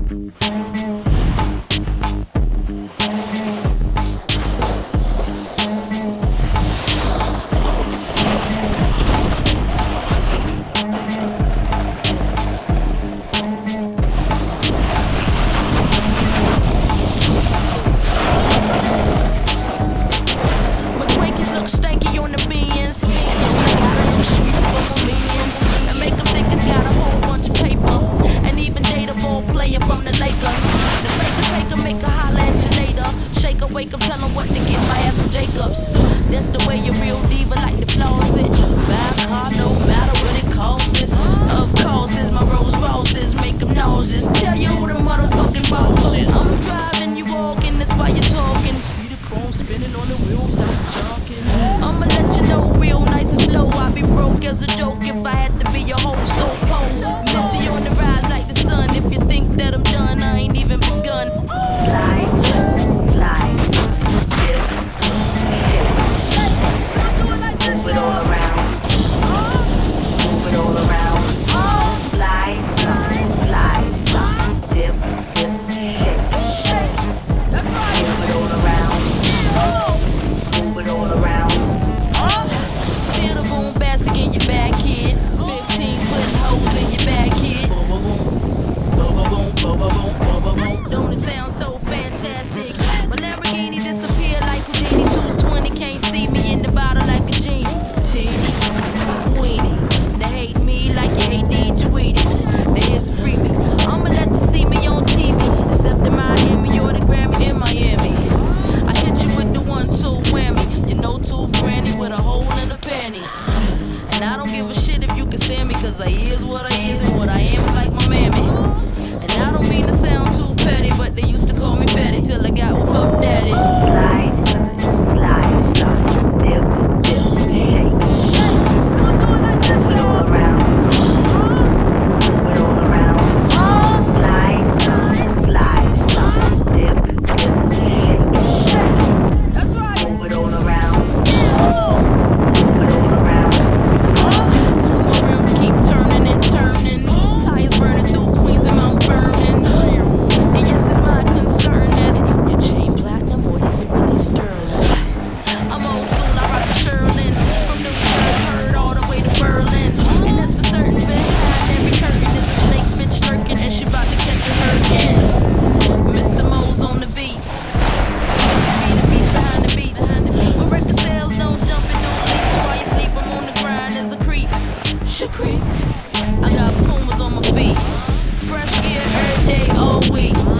Wake up, tell 'em what to get my ass from Jacobs. That's the way your real diva like to floss it. Buy a car, no matter what it costs. Of course, it's my Rolls Royces, make 'em nauseous. Tell you who the motherfucking boss is. I'm driving, you walking, that's why you're talking. See the chrome spinning on the wheels, stop jogging. I'ma let you know real nice and slow. I'd be broke as a joke if I had to be your whole soul pole. Missy on the rise like the sun. If you think that I'm done, I ain't even begun. Slide, slide. Move it all around. Move it all around. Slide, slide, slide, slide. Dip, dip, shake. That's right. Move it all around. Move it all around. Feel the boom bastic in your back, kid. 15 putting holes in your back, kid. Don't it sound so fantastic? My Lamborghini disappear like Houdini. 220 can't see me in the bottle like a genie. Teeny, weenie. They hate me like you hate these Tweeties. There's a freebie. I'ma let you see me on TV. Except in Miami or the Grammy in Miami. I hit you with the 1-2 whammy. You know, tooth granny with a hole in the panties. And I don't give a shit if you can stand me, cause I is what I is and what I am is like my mammy. And I don't mean to sound too petty, but they used to call me fatty till I got with Puff Daddy. Slide, slide, slide. Dip, dip, shake. We'll do it like this, Move it all around. Move it all around. Slide, slide, slide, slide. Dip, dip, shake. That's right. Move it all around. Move it all around. My rims keep turning and turning. Tires burning through Queens and Mount Vernon. And yes, it's my concern that your chain platinum or is it really sterling? I'm old school, I rock a Sherlin. From New York, heard all the way to Berlin. And that's for certain, behind every curtain is a snake bitch lurking, and she about to catch a hurricane. Mr. Mo's on the beats. The beats behind the beats. When record sales don't jump and don't leap, so while you sleep, I'm on the grind as a creep. Creep. I got Pumas on my feet. Fresh gear every day, all week.